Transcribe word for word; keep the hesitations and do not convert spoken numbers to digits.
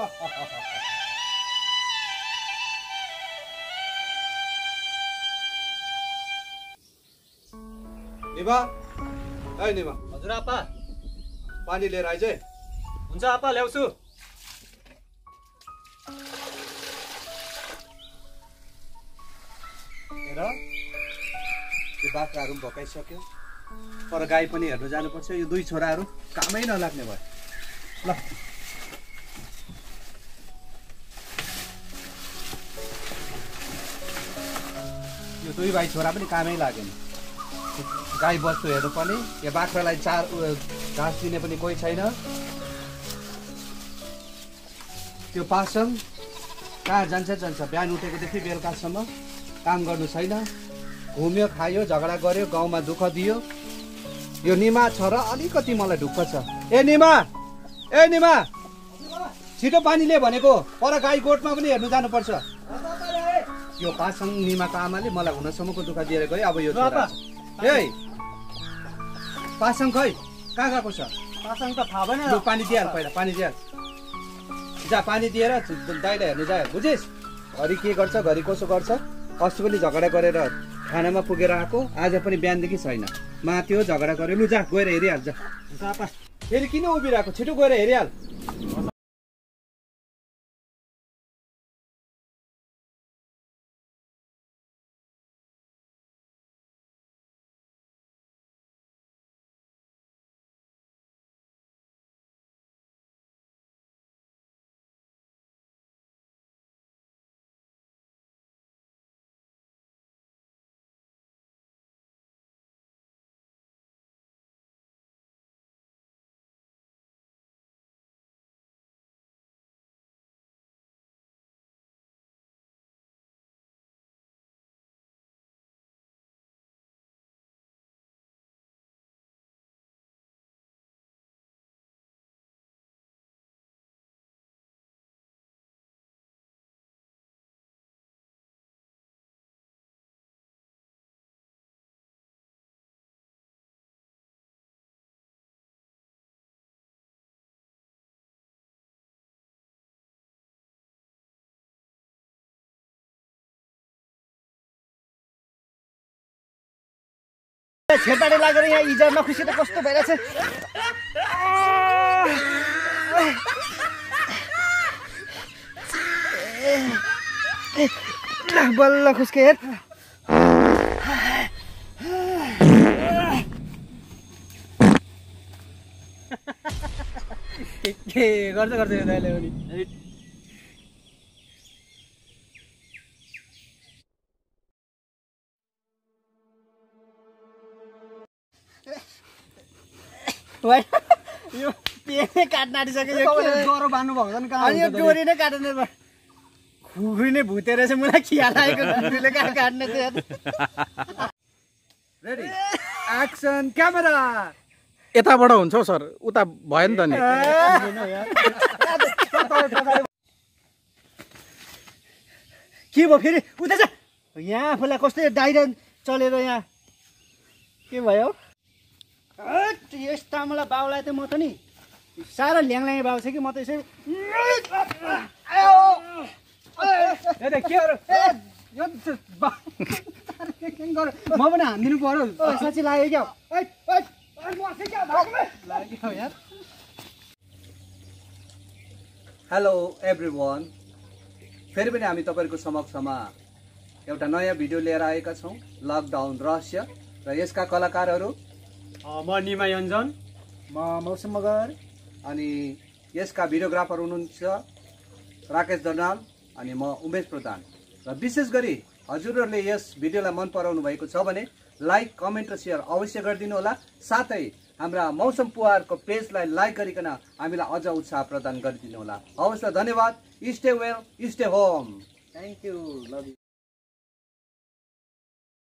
निमा, ए निमा। हजुर आपा। पानी लिएर आइज है। हुन्छ आपा, ल्याउँछु। हेर, त्यो बाख्राहरू पनि भकाइसक्यो, तर गाई पनि हेर्नु जानुपर्छ। यो दुई छोराहरू कामै नलाग्ने भयो। ल यो दुई भाइ छोरा पनि कामै लागेन। गाई बस्तु हेर्नु पनि, यो बाख्रालाई चार घाँस दिने पनि कोही छैन। त्यो पासङ कहाँ जान्छ जान्छ, बिहान उठेकोदेखि बेलुकासम्म काम गर्नु छैन। घुम्यो, खायो, झगडा गर्यो, गाउँमा दुःख दियो। यो निमा छ र अलिकति मलाई ढुक्क छ। ए निमा, ए निमा, छिटो पानी ले भनेको। पर गाई गोठमा पनि हेर्नु जानुपर्छ। यो पासङ निमाको आमाले मलाई हुनसम्मको दुःख दिएर गयो। अब यो ए पासङ खै कहाँ गएको छ? पासङ त थाहा भएन। लु पानी दिइहाल, पहिला पानी दिइहाल। जा पानी दिएर दाइलाई हेर्नु जा। बुझिस्? घरि के गर्छ, घरि कसो गर्छ। अस्ति पनि झगडा गरेर खानामा पुगेर आएको, आज पनि बिहानदेखि छैन। माथ्यो, झगडा गर्यो। लु जा, गएर हेरिहाल जा। फेरि किन उभिरहेको? छिटो गएर हेरिहाल। छेपाडी लागेर यहाँ इजार नखुसी त कस्तो भइरहेछ। बल्ल खुस्के हेर। के गर्छ गर्छ यो दाइले पनि। यो पेने काट्न आँटिसक्यो। ज्वरो बान्नु भएको छ नि कहाँ? अनि यो डोरी नै काटेन। खुकुरी नै भुतेर चाहिँ मलाई खिया लागेको। डोरीले कहाँ काट्ने चाहिँ। Ready action camera. यताबाट हुन्छ हौ सर, उता भयो नि त नि। के भयो फेरि? उता छ यहाँ आफूलाई कस्तो डाइरिया चलेर यहाँ के भयो? यस्ता मलाई बाउलाई त म त नि साह्रो ल्याङल्याङ बाउ छ कि म त यसै म पनि हानिदिनु पर्यो। साँच्ची लाग्यो क्या। हेलो एभ्रिवान, फेरि पनि हामी तपाईँहरूको समक्षमा एउटा नयाँ भिडियो लिएर आएका छौँ, लकडाउन रहस्य। र यसका कलाकारहरू म निमा योन्जन, म मौसम मगर, अनि यसका भिडियोग्राफर हुनुहुन्छ राकेश दर्नाल, अनि म उमेश प्रधान। र विशेष गरी हजुरहरूले यस भिडियोलाई मन पराउनु भएको छ भने लाइक, कमेन्ट र सेयर अवश्य गरिदिनु होला। साथै हाम्रा मौसम पुवारको पेजलाई लाइक गरिकन हामीलाई अझ उत्साह प्रदान गरिदिनु होला। हवस् त, धन्यवाद। Stay well, stay home. Thank you, love you.